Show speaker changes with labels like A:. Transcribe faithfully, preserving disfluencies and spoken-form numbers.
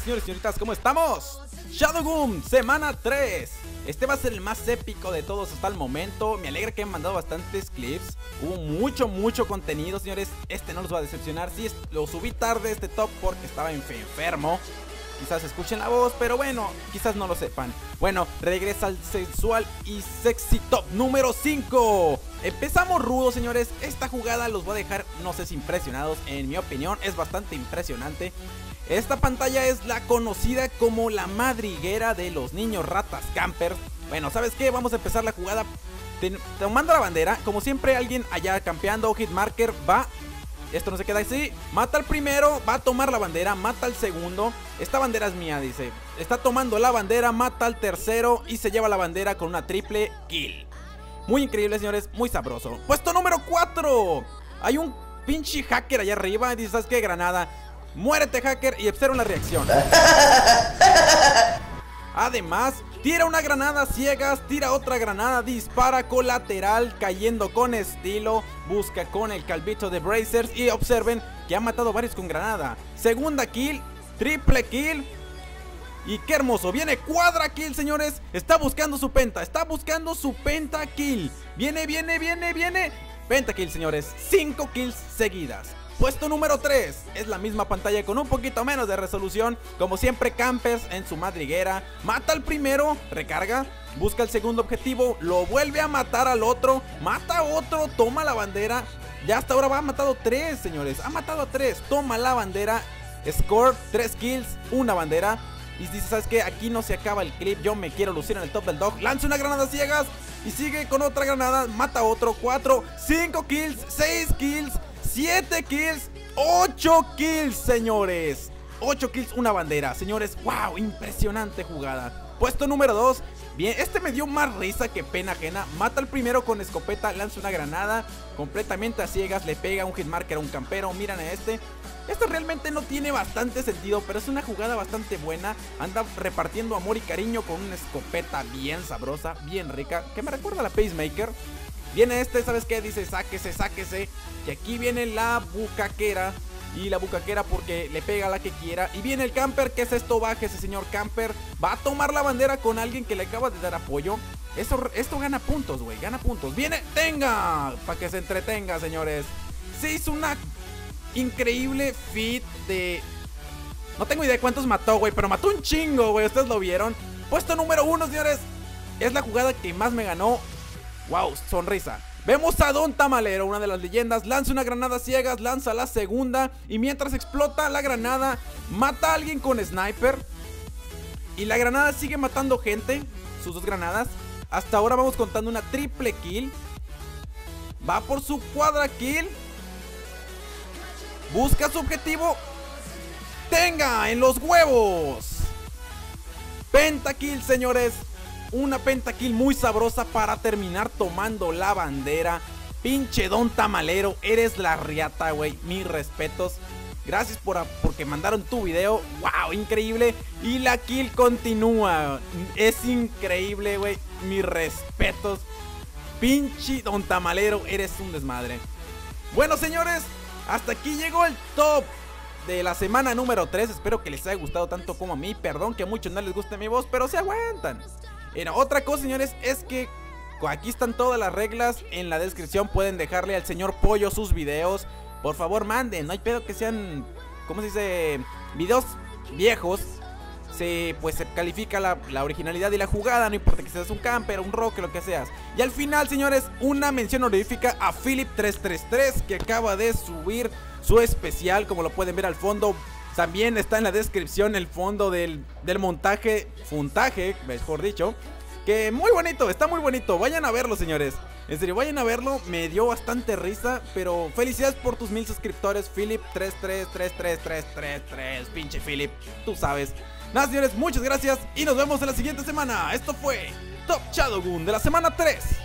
A: señores y señoritas, ¿cómo estamos? Shadowgun, semana tres. Este va a ser el más épico de todos hasta el momento. Me alegra que hayan mandado bastantes clips. Hubo mucho, mucho contenido, señores. Este no los va a decepcionar. Sí, lo subí tarde este top porque estaba enfermo. Quizás escuchen la voz, pero bueno, quizás no lo sepan. Bueno, regresa al sensual y sexy top número cinco. Empezamos rudo, señores. Esta jugada los va a dejar, no sé si impresionados. En mi opinión, es bastante impresionante. Esta pantalla es la conocida como la madriguera de los niños ratas campers. Bueno, ¿sabes qué? Vamos a empezar la jugada tomando la bandera. Como siempre, alguien allá campeando, hitmarker, va. Esto no se queda así. Mata al primero, va a tomar la bandera, mata al segundo. Esta bandera es mía, dice. Está tomando la bandera, mata al tercero y se lleva la bandera con una triple kill. Muy increíble, señores, muy sabroso. Puesto número cuatro. Hay un pinche hacker allá arriba y dice, ¿sabes qué? Granada. Muérete, hacker, y observa la reacción. Además, tira una granada ciegas, tira otra granada, dispara colateral, cayendo con estilo. Busca con el calvito de Brazers y observen que ha matado varios con granada. Segunda kill, triple kill. Y qué hermoso, viene cuadra kill, señores. Está buscando su penta, está buscando su penta kill. Viene, viene, viene, viene. Penta kill, señores, cinco kills seguidas. Puesto número tres, es la misma pantalla con un poquito menos de resolución. Como siempre, campers en su madriguera. Mata al primero, recarga, busca el segundo objetivo, lo vuelve a matar al otro, mata a otro, toma la bandera. Ya hasta ahora va, ha matado tres, señores, ha matado a tres, toma la bandera. Score, tres kills, una bandera. Y dice, ¿sabes qué? Aquí no se acaba el clip, yo me quiero lucir en el top del dog. Lanza una granada ciegas y sigue con otra granada, mata a otro, cuatro, cinco kills, seis kills, siete kills, ocho kills, señores. ocho kills, una bandera, señores. Wow, impresionante jugada. Puesto número dos. Bien, este me dio más risa que pena ajena. Mata al primero con escopeta, lanza una granada completamente a ciegas, le pega un hitmarker a un campero. Miren a este. Este realmente no tiene bastante sentido, pero es una jugada bastante buena. Anda repartiendo amor y cariño con una escopeta bien sabrosa, bien rica, que me recuerda a la Pacemaker. Viene este, ¿sabes qué? Dice, sáquese, sáquese. Y aquí viene la bucaquera. Y la bucaquera porque le pega a la que quiera. Y viene el camper, ¿qué es esto? Bájese, señor camper. Va a tomar la bandera con alguien que le acaba de dar apoyo. Esto, esto gana puntos, güey, gana puntos. Viene, tenga, para que se entretenga, señores. Se hizo una increíble feat de... No tengo idea de cuántos mató, güey, pero mató un chingo, güey, ustedes lo vieron. Puesto número uno, señores. Es la jugada que más me ganó. Wow, sonrisa. Vemos a Don Tamalero, una de las leyendas. Lanza una granada ciegas, lanza la segunda. Y mientras explota la granada, mata a alguien con sniper. Y la granada sigue matando gente. Sus dos granadas. Hasta ahora vamos contando una triple kill. Va por su cuadra kill. Busca su objetivo. ¡Tenga! ¡En los huevos! Pentakill, señores. Una pentakill muy sabrosa para terminar tomando la bandera. Pinche Don Tamalero, eres la riata, güey. Mis respetos. Gracias por porque mandaron tu video. Wow, increíble. Y la kill continúa. Es increíble, güey. Mis respetos. Pinche Don Tamalero, eres un desmadre. Bueno, señores, hasta aquí llegó el top de la semana número tres. Espero que les haya gustado tanto como a mí. Perdón que a muchos no les guste mi voz, pero se aguantan. Era otra cosa, señores, es que aquí están todas las reglas. En la descripción pueden dejarle al señor Pollo sus videos. Por favor, manden, no hay pedo que sean, ¿cómo se dice? Videos viejos. Se, pues se califica la, la originalidad y la jugada. No importa que seas un camper, un rock, lo que seas. Y al final, señores, una mención honorífica a Philip tres tres tres, que acaba de subir su especial, como lo pueden ver al fondo. También está en la descripción el fondo del, del montaje, funtaje, mejor dicho. Que muy bonito, está muy bonito. Vayan a verlo, señores. En serio, vayan a verlo. Me dio bastante risa. Pero felicidades por tus mil suscriptores, Philip tres tres tres tres tres tres tres. Pinche Philip, tú sabes. Nada, señores, muchas gracias. Y nos vemos en la siguiente semana. Esto fue Top Shadowgun de la semana tres.